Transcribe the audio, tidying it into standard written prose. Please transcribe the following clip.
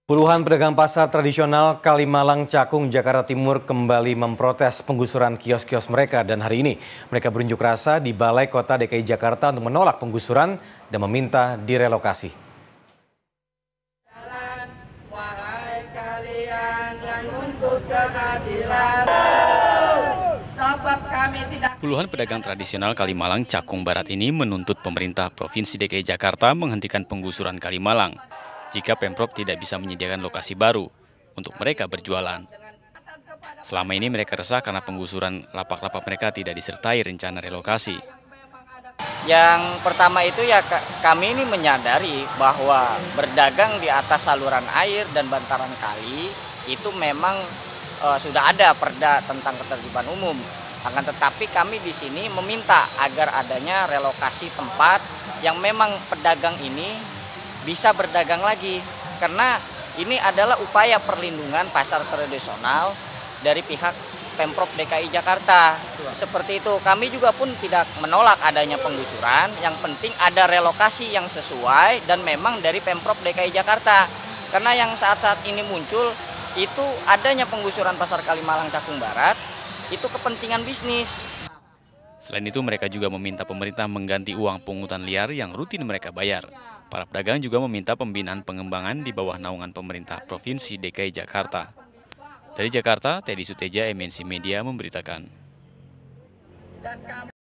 Puluhan pedagang pasar tradisional Kalimalang Cakung, Jakarta Timur kembali memprotes penggusuran kios-kios mereka dan hari ini mereka berunjuk rasa di Balai Kota DKI Jakarta untuk menolak penggusuran dan meminta direlokasi. Wahai kalian yang menuntut keadilan, sebab kami tidak. Puluhan pedagang tradisional Kalimalang Cakung Barat ini menuntut pemerintah Provinsi DKI Jakarta menghentikan penggusuran Kalimalang jika Pemprov tidak bisa menyediakan lokasi baru untuk mereka berjualan. Selama ini mereka resah karena penggusuran lapak-lapak mereka tidak disertai rencana relokasi. Yang pertama itu ya kami ini menyadari bahwa berdagang di atas saluran air dan bantaran kali itu memang sudah ada perda tentang ketertiban umum. Akan tetapi kami di sini meminta agar adanya relokasi tempat yang memang pedagang ini bisa berdagang lagi. Karena ini adalah upaya perlindungan pasar tradisional dari pihak Pemprov DKI Jakarta. Seperti itu, kami juga pun tidak menolak adanya penggusuran, yang penting ada relokasi yang sesuai dan memang dari Pemprov DKI Jakarta. Karena yang saat-saat ini muncul, itu adanya penggusuran pasar Kalimalang Cakung Barat, itu kepentingan bisnis. Selain itu, mereka juga meminta pemerintah mengganti uang pungutan liar yang rutin mereka bayar. Para pedagang juga meminta pembinaan pengembangan di bawah naungan pemerintah Provinsi DKI Jakarta. Dari Jakarta, Teddy Suteja, MNC Media memberitakan.